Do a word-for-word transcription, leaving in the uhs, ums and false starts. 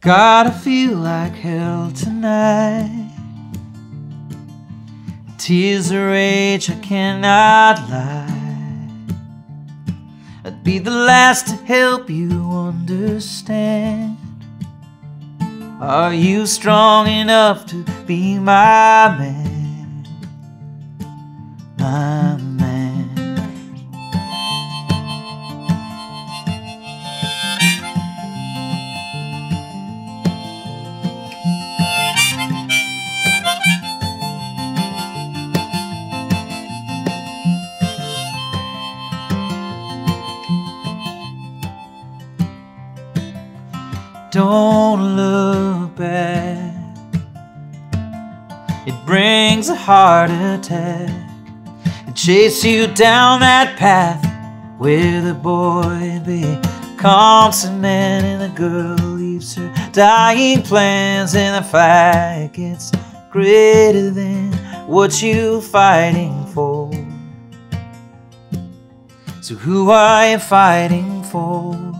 God, I feel like hell tonight. Tears of rage, I cannot lie. I'd be the last to help you understand. Are you strong enough to be my man? My man. Don't look back, it brings a heart attack. It chases you down that path where the boy becomes a man and the girl leaves her dying plans, and the fight gets greater than what you're fighting for. So who are you fighting for?